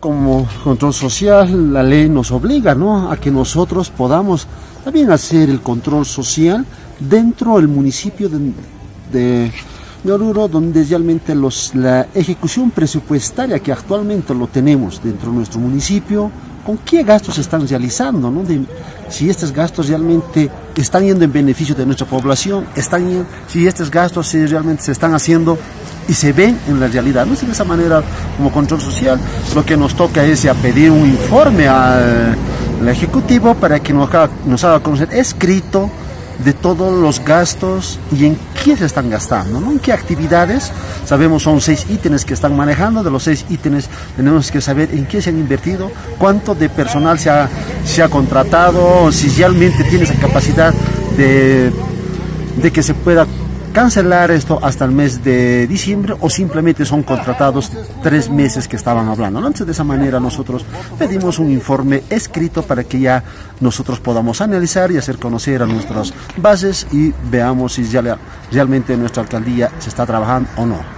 como control social, la ley nos obliga, ¿no?, a que nosotros podamos también hacer el control social dentro del municipio de Oruro, donde realmente la ejecución presupuestaria que actualmente lo tenemos dentro de nuestro municipio, con qué gastos se están realizando, ¿no?, si estos gastos realmente están yendo en beneficio de nuestra población, si estos gastos realmente se están haciendo y se ven en la realidad. No es de esa manera, como control social, lo que nos toca es ya pedir un informe al Ejecutivo para que nos haga conocer escrito de todos los gastos y en qué se están gastando, ¿no?, en qué actividades. Sabemos son 6 ítems que están manejando. De los 6 ítems tenemos que saber en qué se han invertido, cuánto de personal se ha contratado, si realmente tiene esa capacidad de que se pueda cancelar esto hasta el mes de diciembre, o simplemente son contratados 3 meses que estaban hablando, ¿no? Entonces, de esa manera nosotros pedimos un informe escrito para que ya nosotros podamos analizar y hacer conocer a nuestras bases y veamos si realmente nuestra alcaldía se está trabajando o no.